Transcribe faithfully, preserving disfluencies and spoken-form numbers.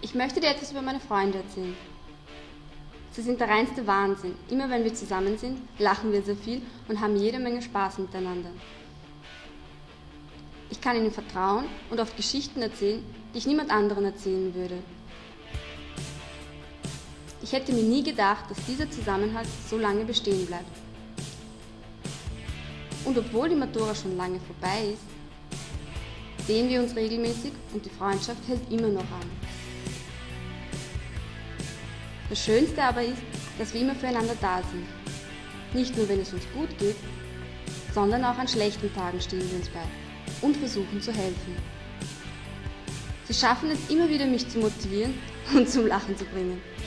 Ich möchte dir etwas über meine Freunde erzählen. Sie sind der reinste Wahnsinn. Immer wenn wir zusammen sind, lachen wir sehr viel und haben jede Menge Spaß miteinander. Ich kann ihnen vertrauen und oft Geschichten erzählen, die ich niemand anderen erzählen würde. Ich hätte mir nie gedacht, dass dieser Zusammenhalt so lange bestehen bleibt. Und obwohl die Matura schon lange vorbei ist, sehen wir uns regelmäßig und die Freundschaft hält immer noch an. Das Schönste aber ist, dass wir immer füreinander da sind. Nicht nur, wenn es uns gut geht, sondern auch an schlechten Tagen stehen wir uns bei und versuchen zu helfen. Sie schaffen es immer wieder, mich zu motivieren und zum Lachen zu bringen.